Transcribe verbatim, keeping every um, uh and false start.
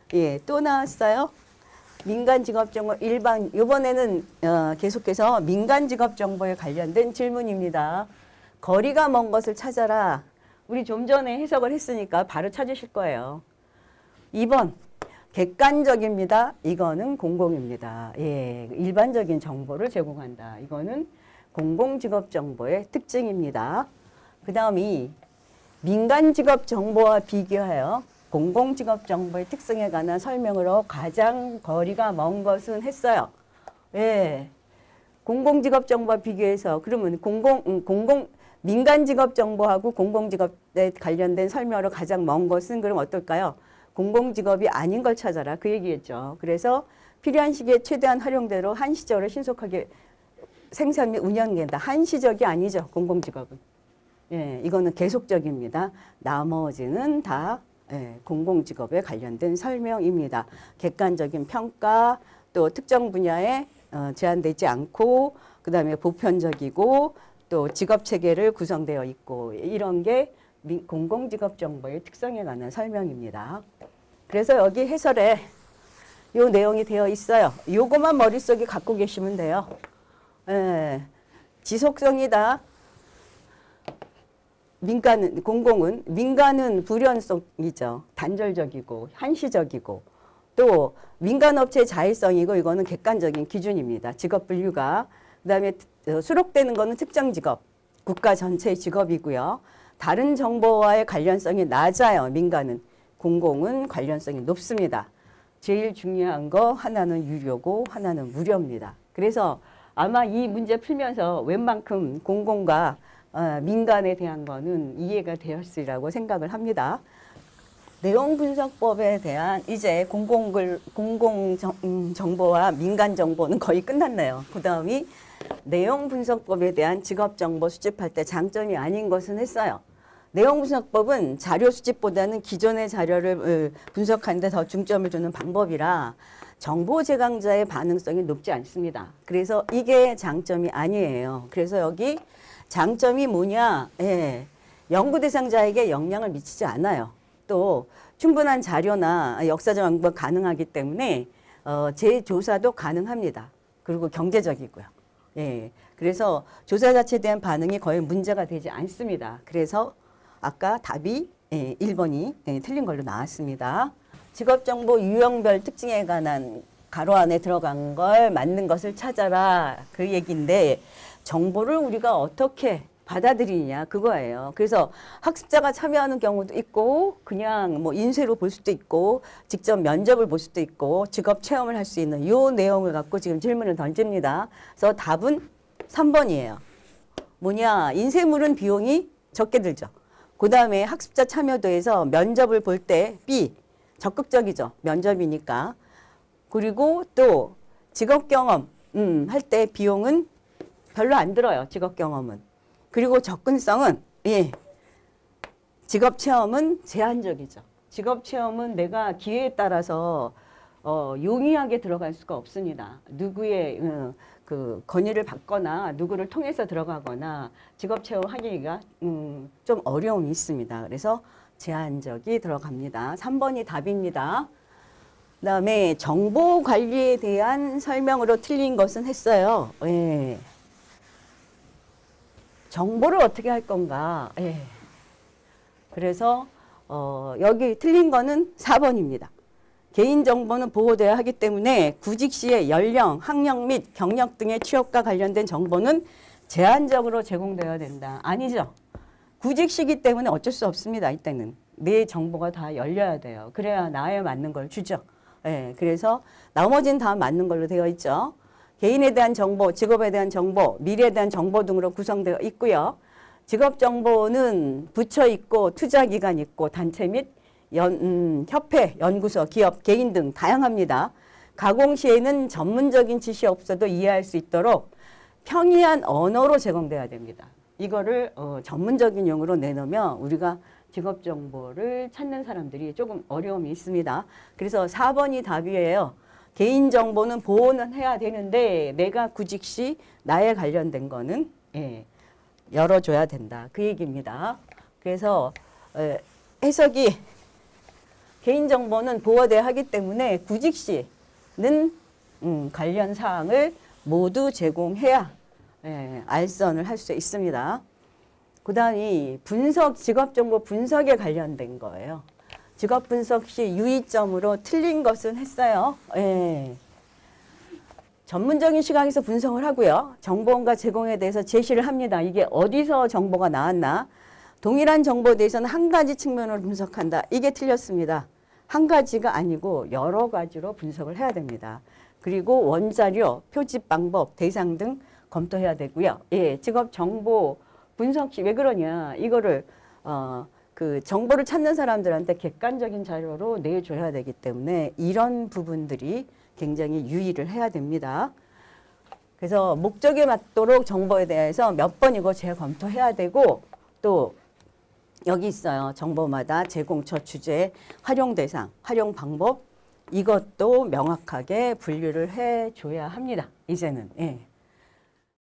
예, 또 나왔어요. 민간 직업 정보 일반 이번에는 어, 계속해서 민간 직업 정보에 관련된 질문입니다. 거리가 먼 것을 찾아라. 우리 좀 전에 해석을 했으니까 바로 찾으실 거예요. 이 번 객관적입니다. 이거는 공공입니다. 예, 일반적인 정보를 제공한다. 이거는 공공직업 정보의 특징입니다. 그 다음이 민간 직업 정보와 비교하여 공공직업 정보의 특성에 관한 설명으로 가장 거리가 먼 것은 했어요. 예, 공공직업 정보와 비교해서 그러면 공공 음, 공공 민간 직업 정보하고 공공직업에 관련된 설명으로 가장 먼 것은 그럼 어떨까요? 공공직업이 아닌 걸 찾아라. 그 얘기겠죠. 그래서 필요한 시기에 최대한 활용대로 한시적으로 신속하게 생산 및 운영된다. 한시적이 아니죠. 공공직업은. 예, 이거는 계속적입니다. 나머지는 다 예, 공공직업에 관련된 설명입니다. 객관적인 평가, 또 특정 분야에 어, 제한되지 않고, 그 다음에 보편적이고, 또 직업체계를 구성되어 있고, 이런 게 공공직업 정보의 특성에 관한 설명입니다. 그래서 여기 해설에 이 내용이 되어 있어요. 요거만 머릿속에 갖고 계시면 돼요. 예, 지속성이다. 민간은, 공공은, 민간은 불연성이죠. 단절적이고, 한시적이고, 또 민간업체의 자율성이고, 이거는 객관적인 기준입니다. 직업 분류가. 그 다음에 수록되는 거는 특정 직업, 국가 전체의 직업이고요. 다른 정보와의 관련성이 낮아요. 민간은. 공공은 관련성이 높습니다. 제일 중요한 거 하나는 유료고 하나는 무료입니다. 그래서 아마 이 문제 풀면서 웬만큼 공공과 어, 민간에 대한 거는 이해가 되었으리라고 생각을 합니다. 내용 분석법에 대한 이제 공공, 공공 정, 음, 정보와 민간 정보는 거의 끝났네요. 그 다음이 내용 분석법에 대한 직업 정보 수집할 때 장점이 아닌 것은 했어요. 내용 분석법은 자료 수집보다는 기존의 자료를 분석하는 데 더 중점을 두는 방법이라 정보 제공자의 반응성이 높지 않습니다. 그래서 이게 장점이 아니에요. 그래서 여기 장점이 뭐냐? 예, 연구 대상자에게 영향을 미치지 않아요. 또 충분한 자료나 역사적 연구가 가능하기 때문에 어, 재조사도 가능합니다. 그리고 경제적이고요. 예, 그래서 조사 자체에 대한 반응이 거의 문제가 되지 않습니다. 그래서 아까 답이 예, 일 번이 예, 틀린 걸로 나왔습니다. 직업정보 유형별 특징에 관한 가로 안에 들어간 걸 맞는 것을 찾아라. 그 얘기인데 정보를 우리가 어떻게 받아들이냐 그거예요. 그래서 학습자가 참여하는 경우도 있고 그냥 뭐 인쇄로 볼 수도 있고 직접 면접을 볼 수도 있고 직업 체험을 할 수 있는 이 내용을 갖고 지금 질문을 던집니다. 그래서 답은 삼 번이에요. 뭐냐? 인쇄물은 비용이 적게 들죠. 그 다음에 학습자 참여도에서 면접을 볼 때 B, 적극적이죠. 면접이니까. 그리고 또 직업 경험 음, 할 때 비용은 별로 안 들어요. 직업 경험은. 그리고 접근성은 예, 직업 체험은 제한적이죠. 직업 체험은 내가 기회에 따라서 어, 용이하게 들어갈 수가 없습니다. 누구의 어, 그 건의를 받거나 누구를 통해서 들어가거나 직업 체험하기가 음, 좀 어려움이 있습니다. 그래서 제한적이 들어갑니다. 삼 번이 답입니다. 그 다음에 정보 관리에 대한 설명으로 틀린 것은 했어요. 예. 정보를 어떻게 할 건가. 예. 그래서 어, 여기 틀린 거는 사 번입니다. 개인정보는 보호되어야 하기 때문에 구직 시의 연령, 학력 및 경력 등의 취업과 관련된 정보는 제한적으로 제공되어야 된다. 아니죠. 구직 시기 때문에 어쩔 수 없습니다. 이때는. 내 정보가 다 열려야 돼요. 그래야 나에 맞는 걸 주죠. 예, 그래서 나머지는 다 맞는 걸로 되어 있죠. 개인에 대한 정보, 직업에 대한 정보, 미래에 대한 정보 등으로 구성되어 있고요. 직업 정보는 부처 있고 투자기관 있고 단체 및 연, 음, 협회, 연구소, 기업, 개인 등 다양합니다. 가공 시에는 전문적인 지식이 없어도 이해할 수 있도록 평이한 언어로 제공돼야 됩니다. 이거를 어, 전문적인 용어로 내놓으면 우리가 직업 정보를 찾는 사람들이 조금 어려움이 있습니다. 그래서 사 번이 답이에요. 개인정보는 보호는 해야 되는데 내가 구직 시 나에 관련된 거는 예, 열어줘야 된다. 그 얘기입니다. 그래서 에, 해석이 개인정보는 보호돼야 하기 때문에 구직 시는 음, 관련 사항을 모두 제공해야 예, 알선을 할 수 있습니다. 그 다음이 분석, 직업정보 분석에 관련된 거예요. 직업 분석 시 유의점으로 틀린 것은 했어요. 예. 전문적인 시각에서 분석을 하고요. 정보원과 제공에 대해서 제시를 합니다. 이게 어디서 정보가 나왔나? 동일한 정보에 대해서는 한 가지 측면으로 분석한다. 이게 틀렸습니다. 한 가지가 아니고 여러 가지로 분석을 해야 됩니다. 그리고 원자료, 표집 방법, 대상 등 검토해야 되고요. 예, 직업 정보 분석 시 왜 그러냐? 이거를 어, 그 정보를 찾는 사람들한테 객관적인 자료로 내줘야 되기 때문에 이런 부분들이 굉장히 유의를 해야 됩니다. 그래서 목적에 맞도록 정보에 대해서 몇 번이고 재검토해야 되고 또 여기 있어요. 정보마다 제공처 주제, 활용 대상, 활용 방법 이것도 명확하게 분류를 해줘야 합니다. 이제는. 예.